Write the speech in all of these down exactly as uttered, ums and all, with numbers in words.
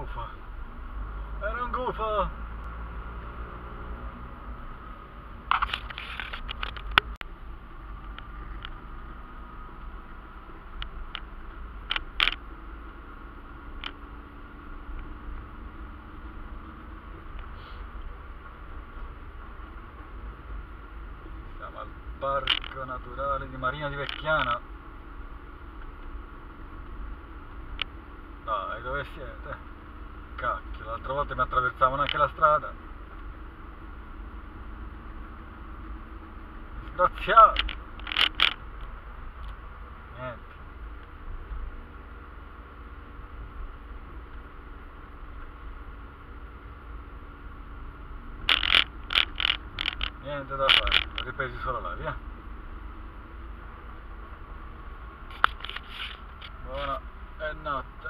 gufo. Era un gufo. Siamo al Parco Naturale di Marina di Vecchiana. Dai, dove siete? Cacchio, l'altra volta mi attraversavano anche la strada. Disgraziato! Niente. Niente da fare, ho ripresi solo là, via. Buona e notte.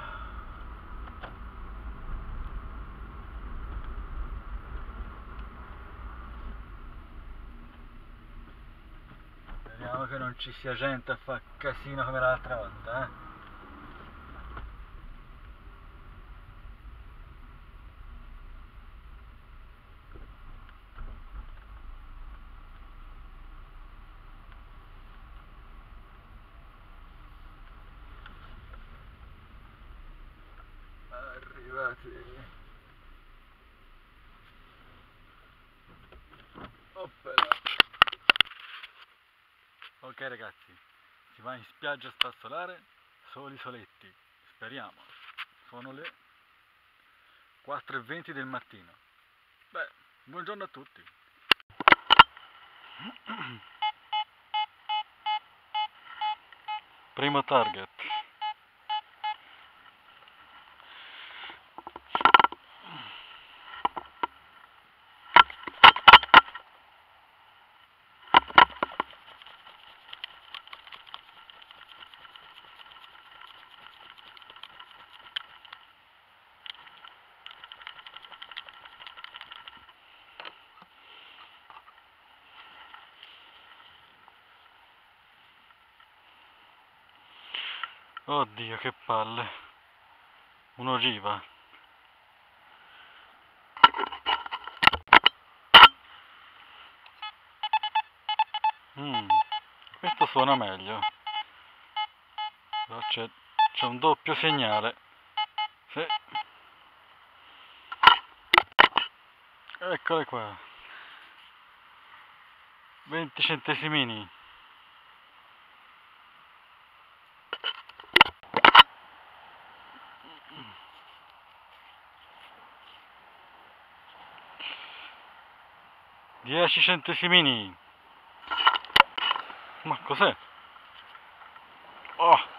Speriamo che non ci sia gente a fare casino come l'altra volta, eh. Arrivati. Oppela. Ok ragazzi, si va in spiaggia a spazzolare, soli soletti, speriamo. Sono le quattro e venti del mattino. Beh, buongiorno a tutti. Primo target. Oddio, che palle. Un'ogiva. Mm, questo suona meglio. Però c'è, c'è un doppio segnale. Sì. Eccole qua. venti centesimini. dieci centesimini. Ma cos'è? Oh!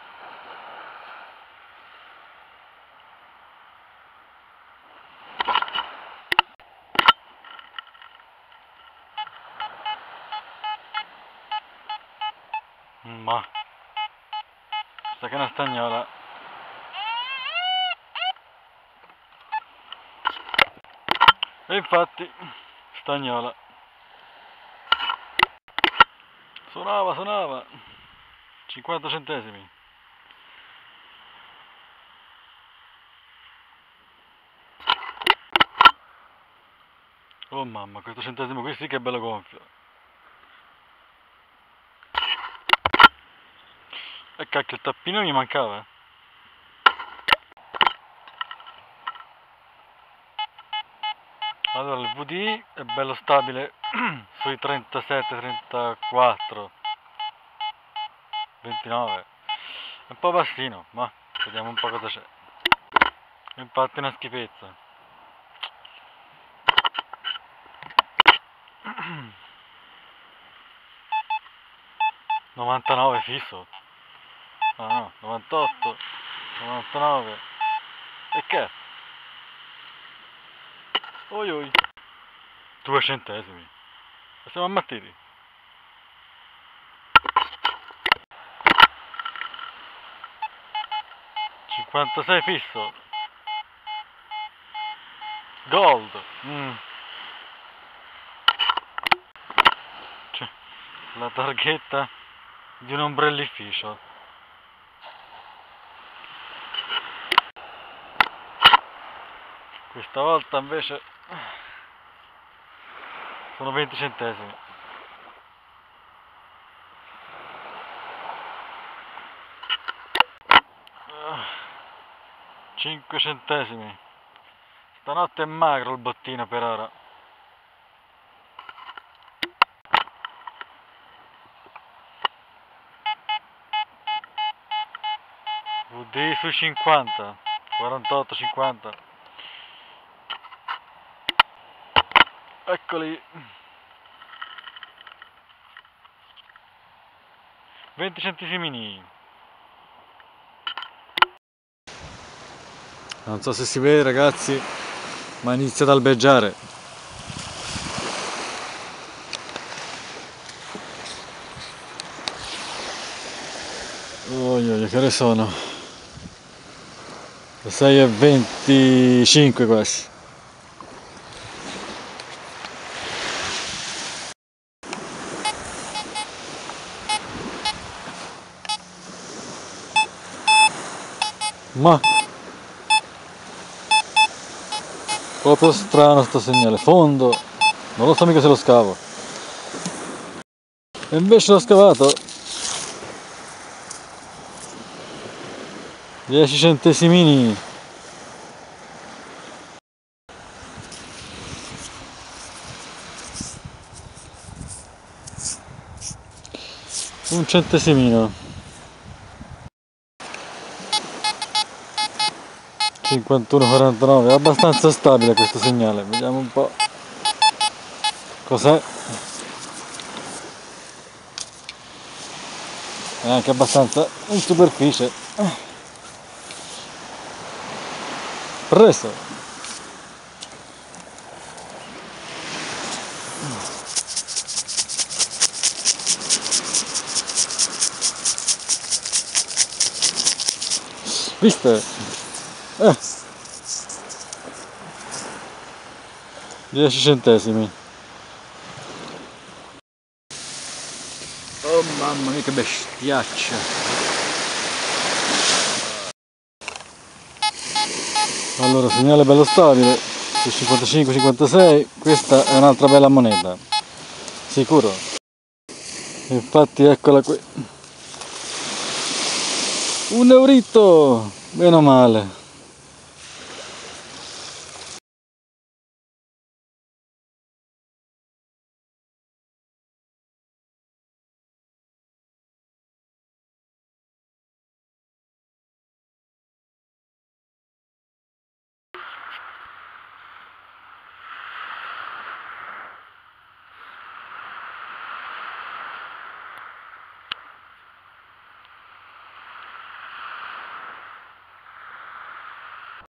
Ma sa che è una stagnola. E infatti stagnola. Suonava, suonava. cinquanta centesimi. Oh mamma, questo centesimo qui sì che è bello gonfio. E cacchio, il tappino mi mancava. Allora, il V D I è bello stabile sui trentasette, trentaquattro, ventinove. È un po' bassino, ma vediamo un po' cosa c'è. Infatti è una schifezza. novantanove fisso. Ah no, novantotto, novantanove. E che? Oi oi. due centesimi. Siamo ammattiti. cinquantasei fisso. Gold. Mm. Cioè, la targhetta di un ombrellificio. Questa volta invece sono venti centesimi. cinque centesimi. Stanotte è magro il bottino per ora. V D su cinquanta, quarantotto cinquanta. Eccoli. venti centesimi. Non so se si vede, ragazzi, ma inizia ad albeggiare. Oh, oh, che ore sono? Le sei e venticinque quasi. Ma proprio strano sto segnale, fondo, non lo so mica se lo scavo. E invece l'ho scavato. dieci centesimini. Un centesimino. cinquantuno quarantanove, è abbastanza stabile questo segnale, vediamo un po' cos'è. È anche abbastanza in superficie. Preso. Viste? Eh. dieci centesimi. Oh mamma mia che bestiaccia. Allora, segnale bello stabile, cinquantacinque cinquantasei, questa è un'altra bella moneta, sicuro. Infatti eccola qui. Un eurito, meno male.